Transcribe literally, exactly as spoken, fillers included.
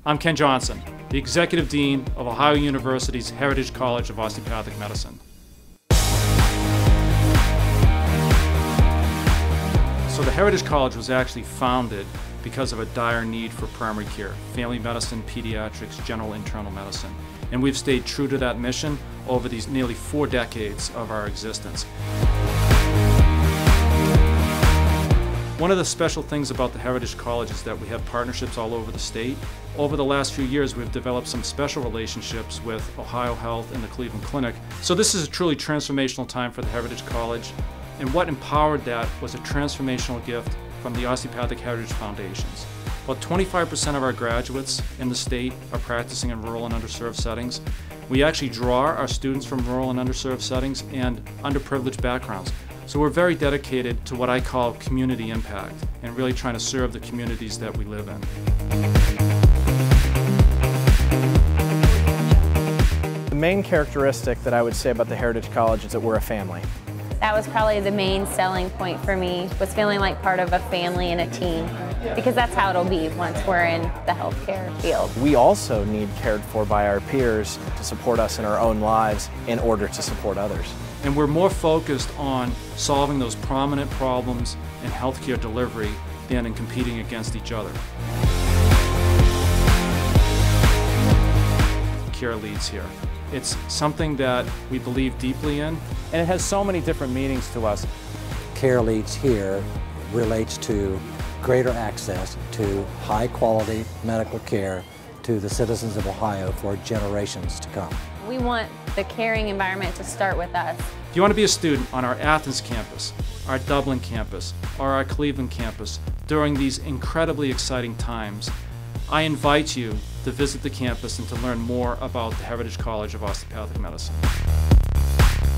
I'm Ken Johnson, the Executive Dean of Ohio University's Heritage College of Osteopathic Medicine. So the Heritage College was actually founded because of a dire need for primary care, family medicine, pediatrics, general internal medicine. And we've stayed true to that mission over these nearly four decades of our existence. One of the special things about the Heritage College is that we have partnerships all over the state. Over the last few years, we've developed some special relationships with Ohio Health and the Cleveland Clinic. So this is a truly transformational time for the Heritage College. And what empowered that was a transformational gift from the Osteopathic Heritage Foundations. About twenty-five percent of our graduates in the state are practicing in rural and underserved settings. We actually draw our students from rural and underserved settings and underprivileged backgrounds. So we're very dedicated to what I call community impact and really trying to serve the communities that we live in. The main characteristic that I would say about the Heritage College is that we're a family. That was probably the main selling point for me, was feeling like part of a family and a team, because that's how it'll be once we're in the healthcare field. We also need cared for by our peers to support us in our own lives in order to support others. And we're more focused on solving those prominent problems in healthcare delivery than in competing against each other. Care leads here. It's something that we believe deeply in. And it has so many different meanings to us. Care leads here relates to greater access to high quality medical care to the citizens of Ohio for generations to come. We want the caring environment to start with us. If you want to be a student on our Athens campus, our Dublin campus, or our Cleveland campus during these incredibly exciting times, I invite you to visit the campus and to learn more about the Heritage College of Osteopathic Medicine.